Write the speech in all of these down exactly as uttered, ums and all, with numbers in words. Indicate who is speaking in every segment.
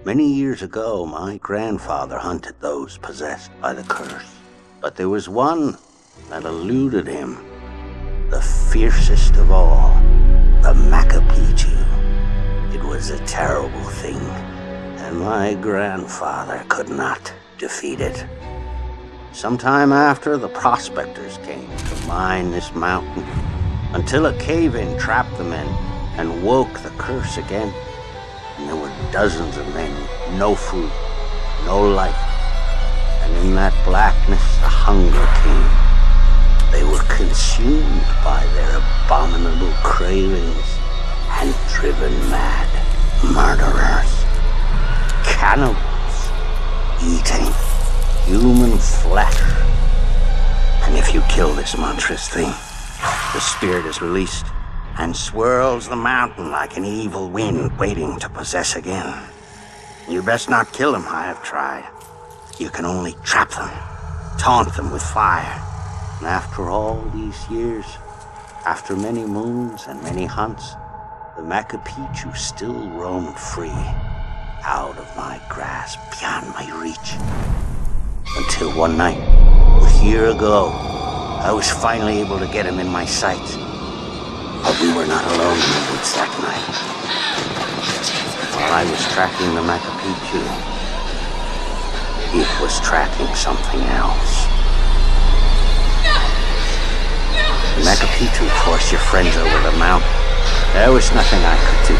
Speaker 1: Many years ago, my grandfather hunted those possessed by the curse. But there was one that eluded him. The fiercest of all, the Macapichu. It was a terrible thing, and my grandfather could not defeat it. Sometime after, the prospectors came to mine this mountain, until a cave-in trapped the men and woke the curse again. And there were dozens of men with no food, no light. And in that blackness, a hunger came. They were consumed by their abominable cravings and driven mad. Murderers, cannibals, eating human flesh. And if you kill this monstrous thing, the spirit is released and swirls the mountain like an evil wind waiting to possess again. You best not kill them, I have tried. You can only trap them, taunt them with fire. And after all these years, after many moons and many hunts, the Macapichu still roamed free, out of my grasp, beyond my reach. Until one night, a year ago, I was finally able to get him in my sights. But we were not alone in the woods that night. While I was tracking the Macapichu, it was tracking something else. The Macapichu forced your friends over the mountain. There was nothing I could do.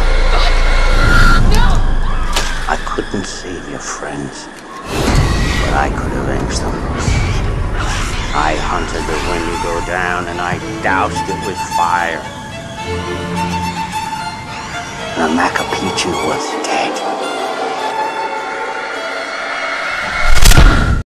Speaker 1: I couldn't save your friends, but I could avenge them. I hunted the Wendigo down and I doused it with fire. The Macapichu was dead.